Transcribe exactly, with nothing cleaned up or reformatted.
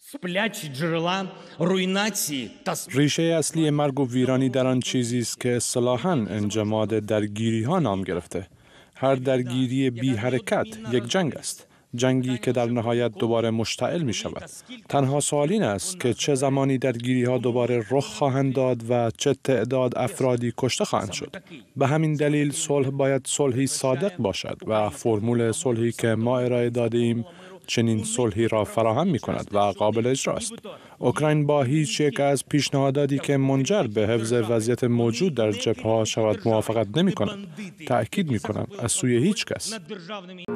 сплячі джерела руйнації та ریشه اصلی مرگ و ویرانی در آن چیزی است که اصطلاحاً انجماد درگیری ها نام گرفته. هر درگیری بی حرکت یک جنگ است. جنگی که در نهایت دوباره مشتعل می شود. تنها سوال این است که چه زمانی درگیری ها دوباره رخ خواهند داد و چه تعداد افرادی کشته خواهند شد. به همین دلیل صلح باید صلحی صادق باشد و فرمول صلحی که ما ارائه داده ایم چنین صلحی را فراهم می کند و قابل اجراست. اوکراین با هیچ یک از پیشنهاداتی که منجر به حفظ وضعیت موجود در جبهه‌ها شود موافقت نمی کند. تأکید می کنم از سوی هیچ کس.